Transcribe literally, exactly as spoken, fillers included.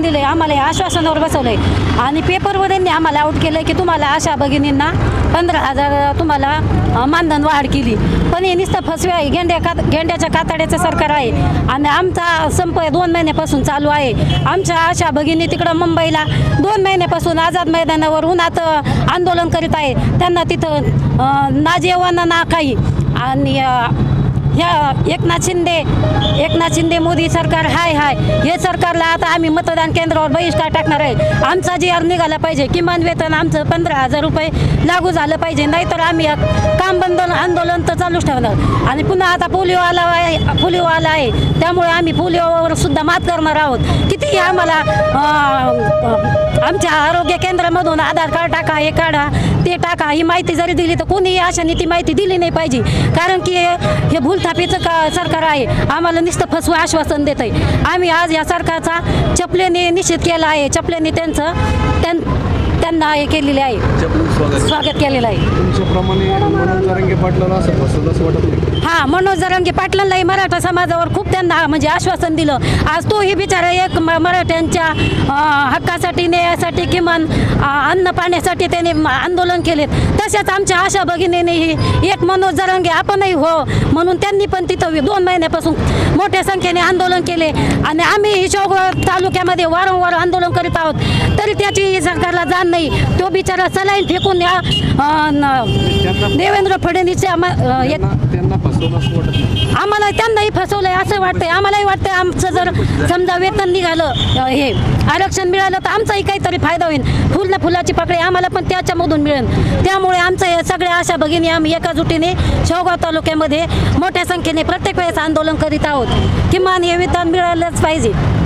आश्वासन दिले, आम्हाला या आश्वासनावर बसवलंय आणि पेपरवर त्यांनी आम्हाला आऊट केलं की तुम्हाला आशा भगिनींना पंधरा हजार तुम्हाला अ, मानधन वाढ केली. पण हे नुसतं फसवे आहे, गेंड्या का गेंड्याच्या कातड्याचं सरकार आहे आणि आमचा संप दोन महिन्यापासून चालू आहे. आमच्या आशा भगिनी तिकडं मुंबईला दोन महिन्यापासून आझाद मैदानावर उन्हात आंदोलन करीत आहे. त्यांना तिथं अ, ना जेवण ना काही. आणि अ, ह्या एकनाथ शिंदे एकनाथ शिंदे मोदी सरकार हाय हाय हे सरकारला आता आम्ही मतदान केंद्रावर बहिष्कार टाकणार आहे. आमचा जी आर निघाला पाहिजे, किमान वेतन आमचं पंधरा हजार रुपये लागू झालं पाहिजे, नाहीतर आम्ही काम बंद आंदोलन तर चालूच ठेवणार. आणि पुन्हा आता पोलिओ आला आहे पोलिओ आला आहे त्यामुळे आम्ही पोलिओवर सुद्धा मात करणार आहोत. कितीही आम्हाला आमच्या आरोग्य केंद्रामधून आधार कार्ड टाका, हे काढा, ते टाका, ही माहिती जरी दिली तर कोणीही अशाने ती माहिती दिली नाही पाहिजे. कारण की हे भूलथापीचं का सरकार आहे, आम्हाला नुसतं फसवं आश्वासन देत आहे. आम्ही आज या सरकारचा चपलेने निषेध केला आहे, चपलेने त्यांचं त्यां त्यांना हे केलेले आहे, स्वागत केलेलं आहे. तुमच्याप्रमाणे मनोज जरांगे पाटलाला असं फसवलं असं वाटत नाही? हां, मनोज जरांगे पाटलांनाही मराठा समाजावर खूप त्यांना म्हणजे आश्वासन दिलं. आज तोही बिचारा एक म मराठ्यांच्या हक्कासाठी, न्यायासाठी, किमान अन्न पाण्यासाठी त्याने आंदोलन केलेत. तसेच आमच्या आशा भगिनीनेही एक मनोज जरांगे आपणही हो म्हणून त्यांनी पण तिथं दोन महिन्यापासून मोठ्या संख्येने आंदोलन केले. आणि आम्ही शेवगाव तालुक्यामध्ये वारंवार आंदोलन करीत आहोत, तरी त्याची सरकारला जाण नाही. तो बिचारा सलाईन फेकून या देवेंद्र फडणवीस आम्हाला त्यांनाही फसवलंय असं वाटतंय. आम्हालाही वाटतंय आमचं जर समजा वेतन निघालं, हे आरक्षण मिळालं तर आमचाही काहीतरी फायदा होईल. फुल ना फुलाची पकडी आम्हाला पण त्याच्यामधून मिळेल. त्यामुळे आमचं हे सगळ्या आशा भगिनी आम्ही एकाजुटीने शेवगाव तालुक्यामध्ये मोठ्या संख्येने प्रत्येक वेळेस आंदोलन करीत आहोत. किमान हे वेतन मिळालंच पाहिजे.